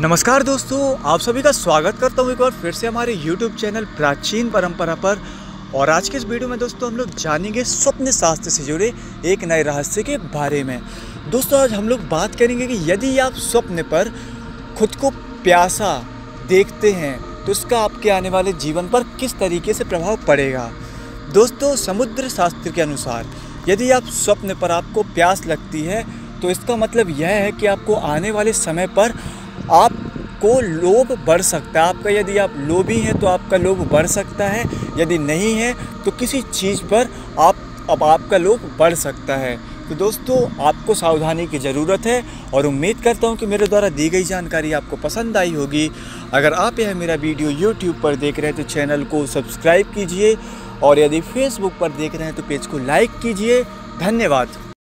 नमस्कार दोस्तों, आप सभी का स्वागत करता हूँ एक बार फिर से हमारे YouTube चैनल प्राचीन परंपरा पर। और आज के इस वीडियो में दोस्तों हम लोग जानेंगे स्वप्न शास्त्र से जुड़े एक नए रहस्य के बारे में। दोस्तों आज हम लोग बात करेंगे कि यदि आप स्वप्न पर खुद को प्यासा देखते हैं तो इसका आपके आने वाले जीवन पर किस तरीके से प्रभाव पड़ेगा। दोस्तों समुद्र शास्त्र के अनुसार यदि आप स्वप्न पर आपको प्यास लगती है तो इसका मतलब यह है कि आपको आने वाले समय पर आपको लोभ बढ़ सकता है। आपका यदि आप लोभी हैं तो आपका लोभ बढ़ सकता है, यदि नहीं है तो किसी चीज़ पर आपका लोभ बढ़ सकता है। तो दोस्तों आपको सावधानी की ज़रूरत है और उम्मीद करता हूं कि मेरे द्वारा दी गई जानकारी आपको पसंद आई होगी। अगर आप यह मेरा वीडियो YouTube पर देख रहे हैं तो चैनल को सब्सक्राइब कीजिए और यदि Facebook पर देख रहे हैं तो पेज को लाइक कीजिए। धन्यवाद।